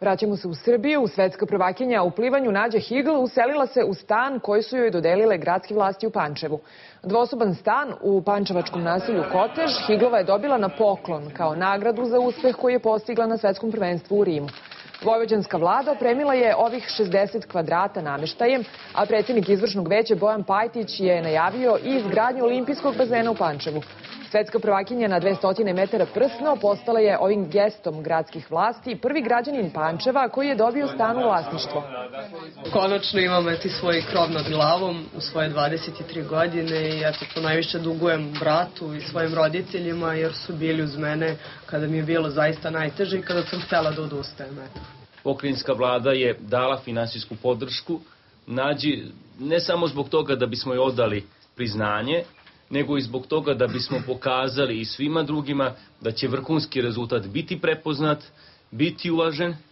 Vraćamo se u Srbiju. Svetska prvakinja u plivanju Nađa Higl uselila se u stan koji su joj dodelile gradske vlasti u Pančevu. Dvosoban stan u pančevačkom naselju Kotež Higlova je dobila na poklon kao nagradu za uspeh koji je postigla na svetskom prvenstvu u Rimu. Vojvođanska vlada opremila je ovih 60 kvadrata nameštajem, a predsjednik izvršnog veća Bojan Pajtić je najavio i izgradnju olimpijskog bazena u Pančevu. Svetska prvakinja na 200 metara prsno postala je ovim gestom gradskih vlasti prvi građanin Pančeva koji je dobio stan u vlasništvo. Konačno imam svoj krov nad glavom u svoje 23 godine i to najviše dugujem bratu i svojim roditeljima jer su bili uz mene kada mi je bilo zaista najteže i kada sam htjela da odustajem. Pokrajinska vlada je dala finansijsku podršku Nađi ne samo zbog toga da bismo joj odali priznanje, nego i zbog toga da bismo pokazali i svima drugima da će vrhunski rezultat biti prepoznat, biti uvažen